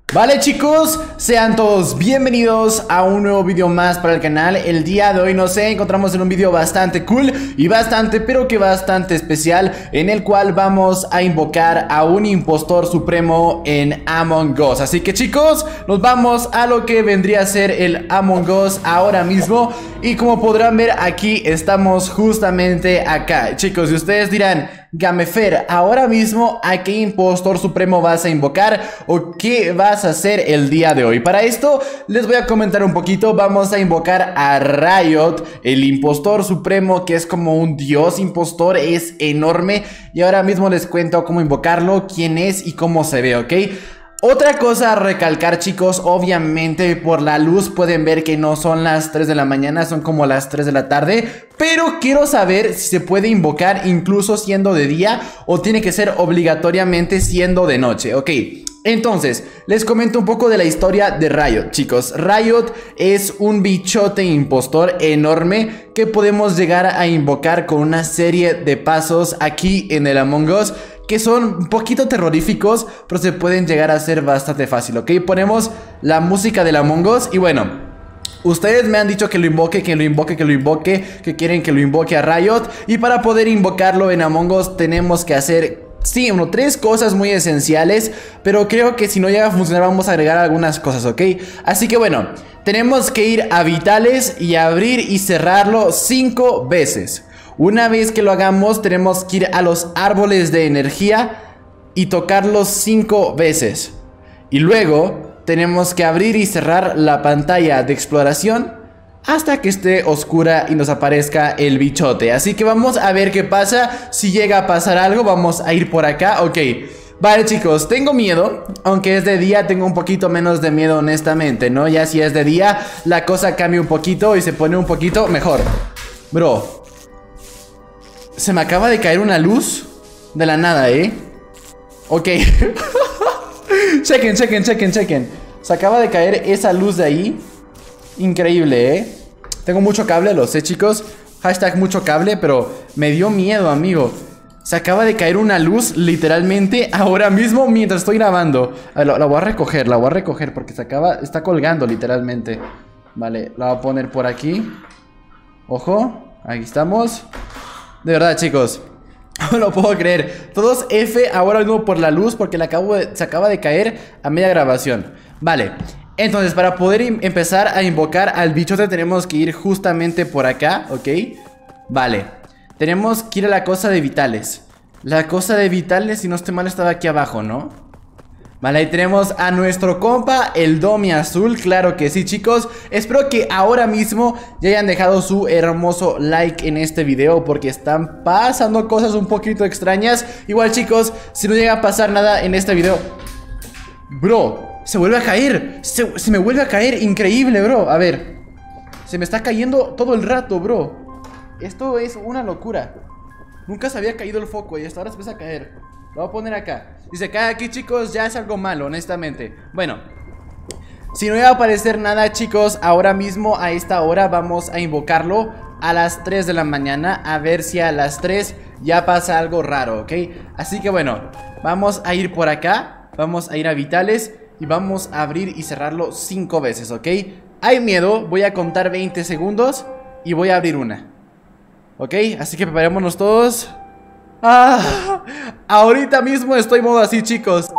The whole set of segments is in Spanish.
Vale chicos, sean todos bienvenidos a un nuevo video más para el canal. El día de hoy nos encontramos en un video bastante cool y bastante especial, en el cual vamos a invocar a un impostor supremo en Among Us. Así que chicos, nos vamos a lo que vendría a ser el Among Us ahora mismo. Y como podrán ver, aquí estamos justamente acá. Chicos, y ustedes dirán: Gamefer, ahora mismo, ¿a qué impostor supremo vas a invocar o qué vas a hacer el día de hoy? Para esto les voy a comentar un poquito. Vamos a invocar a Riot, el impostor supremo, que es como un dios impostor, es enorme. Y ahora mismo les cuento cómo invocarlo, quién es y cómo se ve, ¿ok? Otra cosa a recalcar, chicos, obviamente por la luz pueden ver que no son las 3 de la mañana, son como las 3 de la tarde. Pero quiero saber si se puede invocar incluso siendo de día o tiene que ser obligatoriamente siendo de noche, ¿ok? Entonces, les comento un poco de la historia de Riot, chicos. Riot es un bichote impostor enorme que podemos llegar a invocar con una serie de pasos aquí en el Among Us, que son un poquito terroríficos, pero se pueden llegar a hacer bastante fácil, ¿ok? Ponemos la música del Among Us y bueno, ustedes me han dicho que lo invoque, que quieren que lo invoque a Riot. Y para poder invocarlo en Among Us tenemos que hacer, sí, tres cosas muy esenciales, pero creo que si no llega a funcionar vamos a agregar algunas cosas, ¿ok? Así que bueno, tenemos que ir a vitales y abrir y cerrarlo 5 veces. Una vez que lo hagamos tenemos que ir a los árboles de energía y tocarlos 5 veces. Y luego tenemos que abrir y cerrar la pantalla de exploración hasta que esté oscura y nos aparezca el bichote. Así que vamos a ver qué pasa. Si llega a pasar algo vamos a ir por acá, ok. Vale chicos, tengo miedo, aunque es de día tengo un poquito menos de miedo honestamente, ¿no? Ya si es de día la cosa cambia un poquito y se pone un poquito mejor. Bro, se me acaba de caer una luz de la nada, ok. Chequen. Se acaba de caer esa luz de ahí. Increíble, Tengo mucho cable, lo sé chicos. Hashtag mucho cable, pero me dio miedo, amigo. Se acaba de caer una luz literalmente ahora mismo mientras estoy grabando. A ver, la voy a recoger porque está colgando literalmente. Vale, la voy a poner por aquí. Ojo, aquí estamos. De verdad chicos, no lo puedo creer. Todos F ahora mismo por la luz, porque se acaba de caer a media grabación. Vale, entonces para poder empezar a invocar al bichote tenemos que ir justamente por acá, ¿ok? Vale, tenemos que ir a la cosa de vitales. La cosa de vitales, si no estoy mal, estaba aquí abajo, ¿no? Vale, ahí tenemos a nuestro compa, el Domi Azul, claro que sí chicos. Espero que ahora mismo ya hayan dejado su hermoso like en este video, porque están pasando cosas un poquito extrañas. Igual chicos, si no llega a pasar nada en este video... Bro, se vuelve a caer, se me vuelve a caer, increíble bro. A ver, se me está cayendo todo el rato bro. Esto es una locura. Nunca se había caído el foco y hasta ahora se empieza a caer. Lo voy a poner acá. Si se cae aquí chicos ya es algo malo, honestamente. Bueno, si no iba a aparecer nada chicos, ahora mismo a esta hora vamos a invocarlo a las 3 de la mañana. A ver si a las 3 ya pasa algo raro, ¿ok? Así que bueno, vamos a ir por acá. Vamos a ir a vitales y vamos a abrir y cerrarlo 5 veces, ¿ok? Hay miedo, voy a contar 20 segundos y voy a abrir una, ¿ok? Así que preparémonos todos. Ahorita mismo estoy modo así chicos.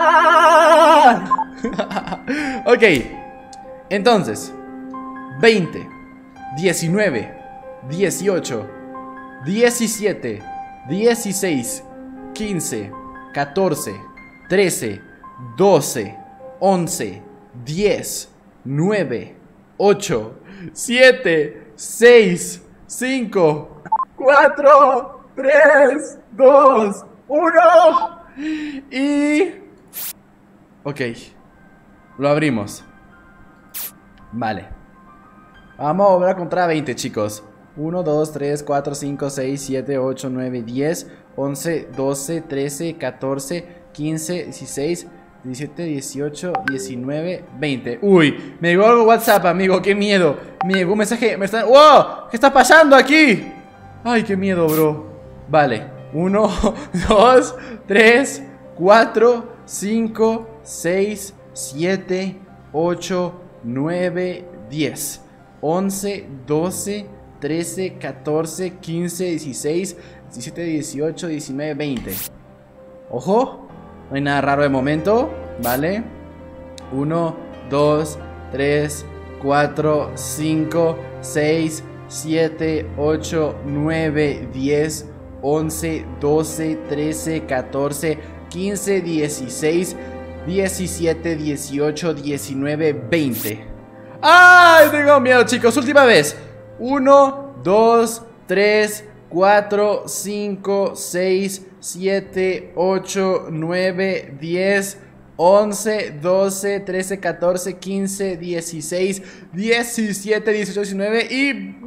Ok, entonces 20, 19, 18, 17, 16, 15, 14, 13, 12, 11, 10, 9, 8, 7, 6, 5, 4, 3, 2, 1. Y... ok, lo abrimos. Vale, vamos a volver a contar a 20 chicos. 1, 2, 3, 4, 5, 6, 7, 8, 9, 10, 11, 12, 13, 14, 15, 16, 17, 18, 19, 20. Uy, me llegó algo WhatsApp, amigo, qué miedo. Me llegó un mensaje, ¡wow! ¿Qué está pasando aquí? Ay, qué miedo, bro. Vale, 1, 2, 3, 4, 5, 6, 7, 8, 9, 10, 11, 12, 13, 14, 15, 16, 17, 18, 19, 20. Ojo, no hay nada raro de momento, ¿vale? 1, 2, 3, 4, 5, 6, 7, 8, 9, 10, 11, 12, 13, 14, 15, 16, 17, 18, 19, 20. ¡Ay! Tengo miedo, chicos. Última vez. 1, 2, 3, 4, 5, 6, 7, 8, 9, 10, 11, 12, 13, 14, 15, 16, 17, 18, 19 y 20.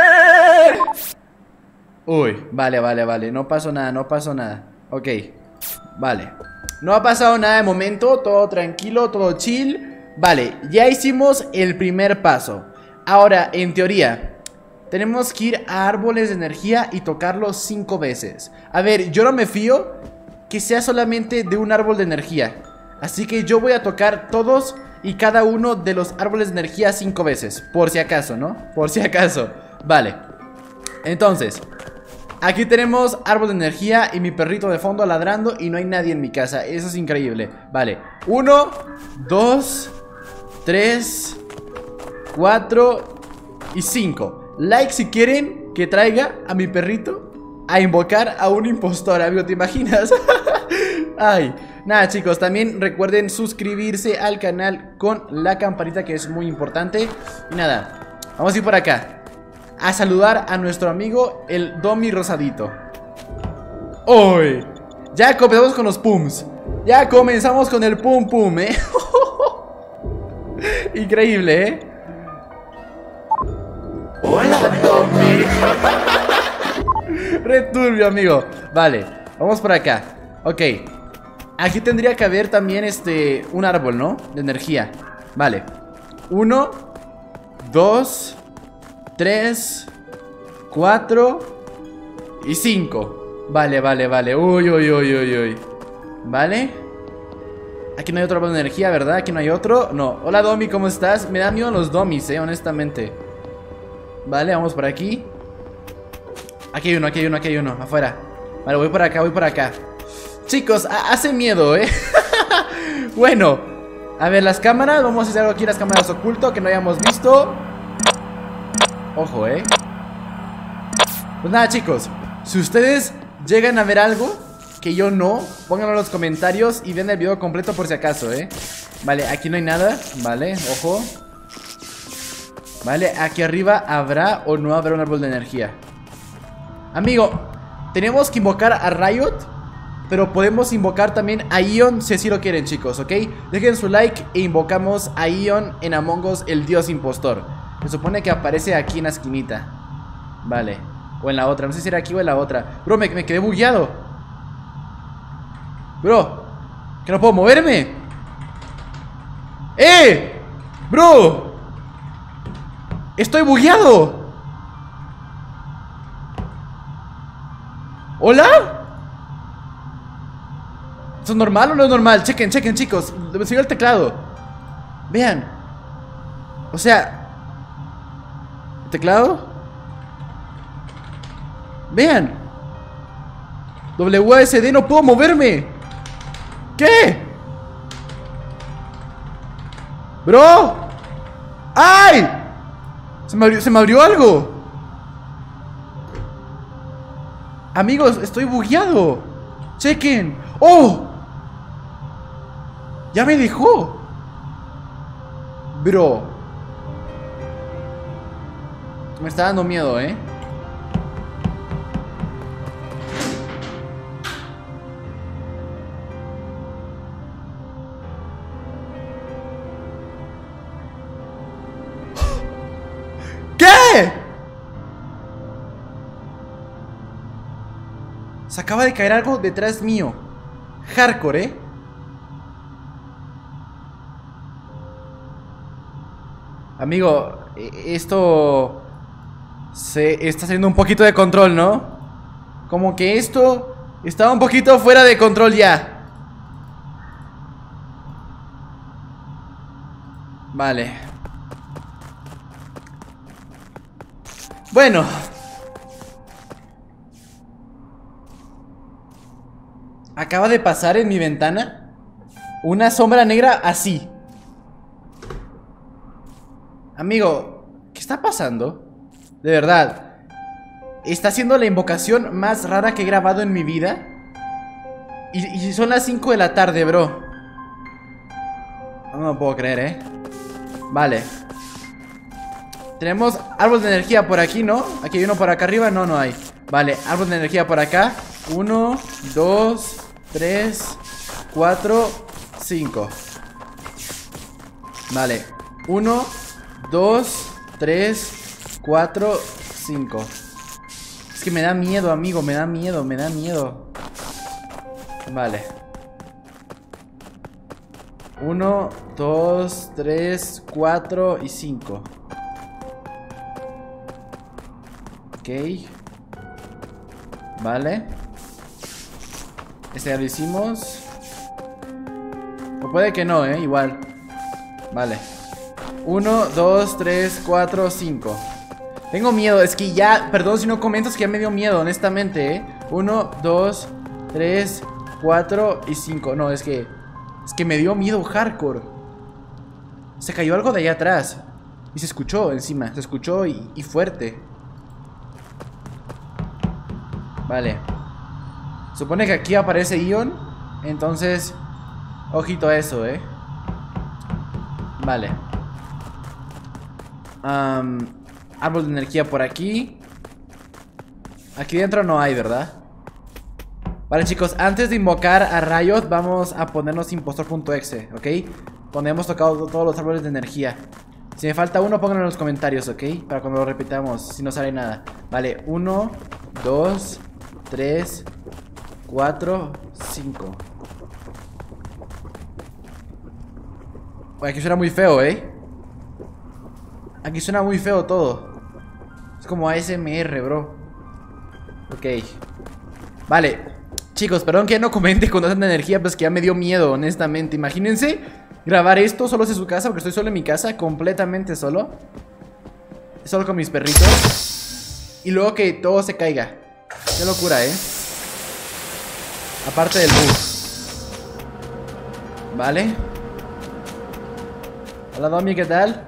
Uy, vale. No pasó nada. Ok, vale. No ha pasado nada de momento. Todo tranquilo, todo chill. Vale, ya hicimos el primer paso. Ahora, en teoría, tenemos que ir a árboles de energía y tocarlos 5 veces. A ver, yo no me fío que sea solamente de un árbol de energía. Así que yo voy a tocar todos y cada uno de los árboles de energía 5 veces. Por si acaso, ¿no? Por si acaso. Vale. Entonces, aquí tenemos árbol de energía y mi perrito de fondo ladrando y no hay nadie en mi casa. Eso es increíble. Vale. 1, 2, 3, 4 y 5. Like si quieren que traiga a mi perrito a invocar a un impostor, amigo, ¿te imaginas? Ay, nada, chicos, también recuerden suscribirse al canal con la campanita, que es muy importante. Y nada, vamos a ir por acá a saludar a nuestro amigo el Domi Rosadito. ¡Uy! Ya comenzamos con los pums. Ya comenzamos con el pum pum, Increíble, Hola, Domi. Re turbio, amigo. Vale, vamos por acá. Ok, aquí tendría que haber también un árbol, ¿no? De energía. Vale. 1, 2, 3, 4 y 5. Vale. Uy. Vale. Aquí no hay otro árbol de energía, ¿verdad? Aquí no hay otro. No. Hola, Domi, ¿cómo estás? Me da miedo los Domis, honestamente. Vale, vamos por aquí. Aquí hay uno, afuera. Vale, voy por acá. Chicos, hace miedo, Bueno, a ver, las cámaras. Vamos a hacer algo aquí, las cámaras oculto, que no hayamos visto. Ojo, Pues nada, chicos, si ustedes llegan a ver algo que yo no, pónganlo en los comentarios y vean el video completo por si acaso, Vale, aquí no hay nada. Vale, ojo. Vale, aquí arriba habrá o no habrá un árbol de energía. Amigo, tenemos que invocar a Riot, pero podemos invocar también a Ion si así lo quieren, chicos, ¿ok? Dejen su like e invocamos a Ion en Among Us, el dios impostor. Se supone que aparece aquí en la esquinita. Vale, o en la otra, no sé si era aquí o en la otra. Bro, me quedé bugueado. Bro, que no puedo moverme. Bro, estoy bugueado. ¿Hola? ¿Eso es normal o no es normal? Chequen, chicos. Me siguió el teclado. Vean. O sea, ¿el teclado? Vean. WASD, no puedo moverme. ¿Qué? Bro. ¡Ay! Se me abrió algo. Amigos, estoy bugueado. Chequen. ¡Oh! Ya me dejó. Bro, me está dando miedo, ¿Qué? Se acaba de caer algo detrás mío. Hardcore, Amigo, esto se está saliendo un poquito de control, ¿no? Como que esto estaba un poquito fuera de control ya. Vale. Bueno. Acaba de pasar en mi ventana una sombra negra así. Amigo, ¿qué está pasando? De verdad, está siendo la invocación más rara que he grabado en mi vida. Y son las 5 de la tarde, bro. No lo puedo creer, Vale. Tenemos árbol de energía por aquí, ¿no? Aquí hay uno por acá arriba, no, no hay. Vale, árbol de energía por acá. 1, 2, 3, 4, 5. Vale, 1, 2, 3, 4, 5. Es que me da miedo, amigo, me da miedo, me da miedo. Vale. 1, 2, 3, 4 y 5. Ok. Vale. Este ya lo hicimos. O puede que no, igual. Vale. 1, 2, 3, 4, 5. Tengo miedo, es que ya... Perdón si no comento, es que ya me dio miedo, honestamente, 1, 2, 3, 4 y 5. No, es que me dio miedo hardcore. Se cayó algo de allá atrás. Y se escuchó encima. Se escuchó y fuerte. Vale. Supone que aquí aparece Ion. Entonces, ojito a eso, Vale. Árbol de energía por aquí. Aquí dentro no hay, ¿verdad? Vale, chicos, antes de invocar a Riot, vamos a ponernos impostor.exe, ¿ok? Donde hemos tocado todos los árboles de energía. Si me falta uno, pónganlo en los comentarios, ¿ok? Para cuando lo repitamos, si no sale nada. Vale, 1, 2, 3, 4, 5. Aquí suena muy feo, Aquí suena muy feo todo. Es como ASMR, bro. Ok. Vale. Chicos, perdón que ya no comente con tanta energía, pues que ya me dio miedo, honestamente. Imagínense grabar esto solos en su casa, porque estoy solo en mi casa, completamente solo. Solo con mis perritos. Y luego que todo se caiga. Qué locura, Aparte del bug. Vale. Hola, Domi, ¿qué tal?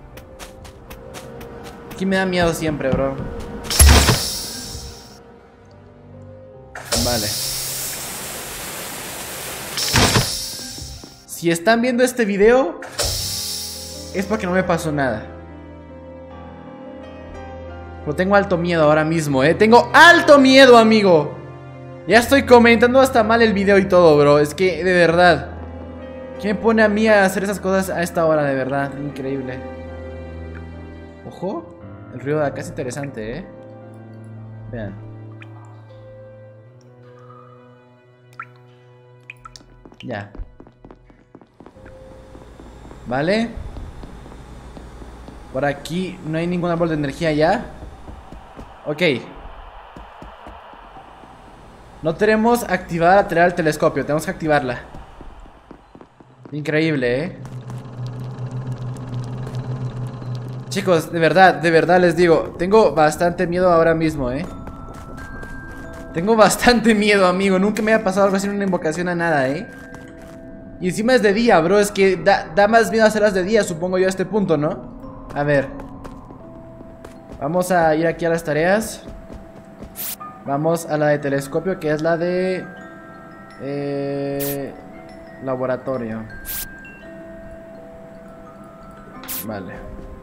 Aquí me da miedo siempre, bro. Vale. Si están viendo este video, es porque no me pasó nada. Pero tengo alto miedo ahora mismo, Tengo alto miedo, amigo. Ya estoy comentando hasta mal el video y todo, bro. Es que, de verdad, ¿quién me pone a mí a hacer esas cosas a esta hora, de verdad? Increíble. Ojo. El ruido de acá es interesante, Vean. Ya. Vale. Por aquí no hay ningún árbol de energía ya. Ok. No tenemos activada la tarea del telescopio. Tenemos que activarla. Increíble, Chicos, de verdad les digo, tengo bastante miedo ahora mismo, Tengo bastante miedo, amigo. Nunca me había pasado algo así en una invocación a nada, Y encima es de día, bro. Es que da más miedo hacerlas de día, supongo yo, a este punto, ¿no? A ver. Vamos a ir aquí a las tareas. Vamos a la de telescopio, que es la de... laboratorio. Vale.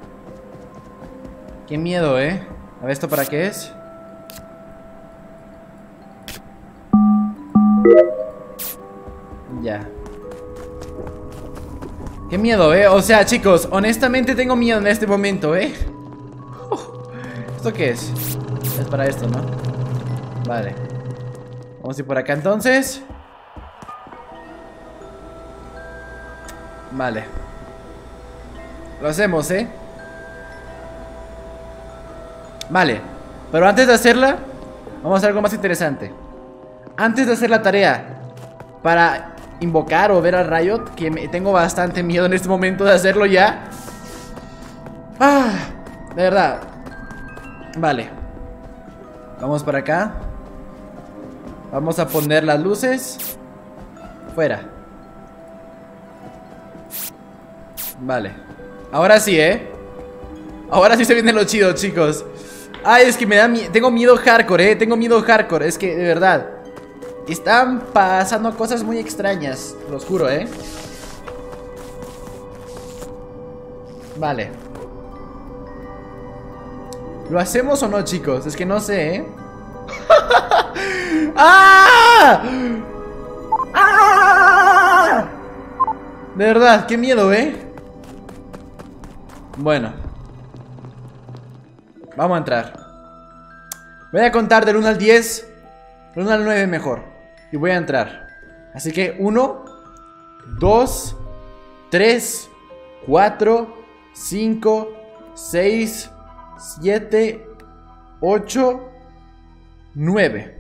Qué miedo, A ver, ¿esto para qué es? Ya. Qué miedo, o sea, chicos, honestamente tengo miedo en este momento, ¿Esto qué es? Es para esto, ¿no? Vale. Vamos a ir por acá entonces. Vale. Lo hacemos, Vale. Pero antes de hacerla, vamos a hacer algo más interesante. Antes de hacer la tarea, para invocar o ver a Riot, que tengo bastante miedo en este momento de hacerlo ya. De verdad. Vale. Vamos para acá. Vamos a poner las luces. Fuera. Vale. Ahora sí, ahora sí se viene lo chido, chicos. Ay, es que me da miedo. Tengo miedo hardcore, tengo miedo hardcore. Es que, de verdad, están pasando cosas muy extrañas. Los juro, Vale. ¿Lo hacemos o no, chicos? Es que no sé, ¡Ah! ¡Ah! De verdad, qué miedo, Bueno, vamos a entrar. Voy a contar del 1 al 10. Del 1 al 9 mejor. Y voy a entrar. Así que 1, 2, 3, 4, 5, 6, 7, 8, 9.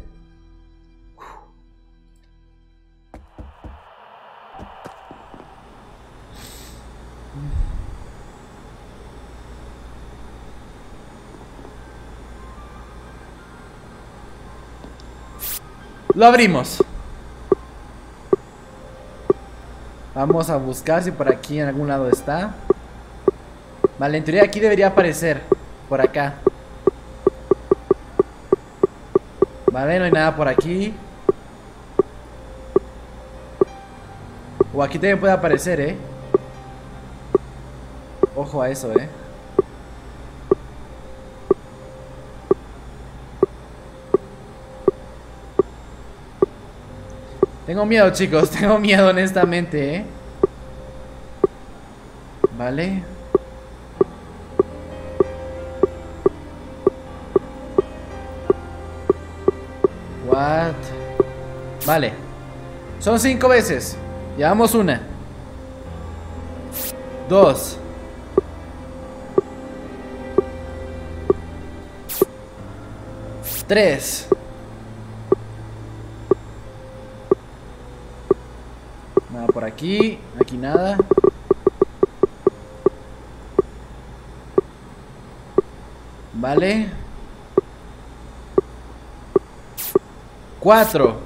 Lo abrimos. Vamos a buscar si por aquí en algún lado está. Vale, en teoría aquí debería aparecer. Por acá. Vale, no hay nada por aquí. O aquí también puede aparecer, Ojo a eso, Tengo miedo, chicos, tengo miedo honestamente, Vale. What? Vale. Son 5 veces. Llevamos 1, 2, 3. Nada por aquí. Aquí nada. Vale. 4.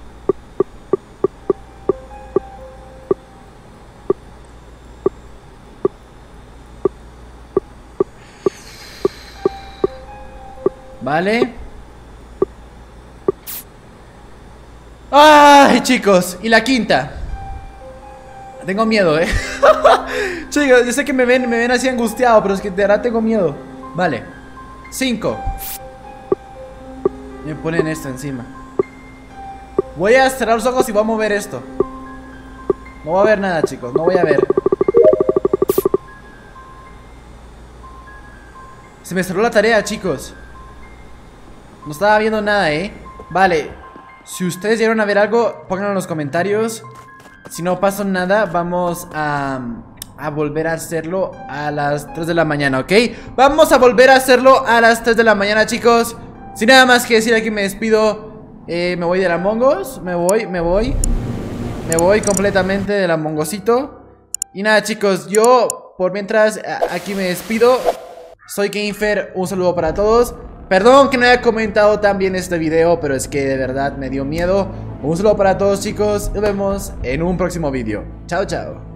Vale. Ay, chicos. Y la quinta. Tengo miedo, Chicos, yo sé que me ven así angustiado, pero es que de verdad tengo miedo. Vale. 5. Me ponen esto encima. Voy a cerrar los ojos y voy a mover esto. No voy a ver nada, chicos. No voy a ver. Se me cerró la tarea, chicos. No estaba viendo nada, Vale. Si ustedes llegaron a ver algo, pónganlo en los comentarios. Si no pasó nada, vamos a volver a hacerlo a las 3 de la mañana, ¿ok? Vamos a volver a hacerlo a las 3 de la mañana, chicos. Sin nada más que decir, aquí me despido. Me voy del Among Us. Me voy completamente del Among Usito. Y nada, chicos, yo por mientras aquí me despido. Soy Gamefer, un saludo para todos. Perdón que no haya comentado tan bien este video, pero es que de verdad me dio miedo. Un saludo para todos, chicos. Nos vemos en un próximo video. Chao, chao.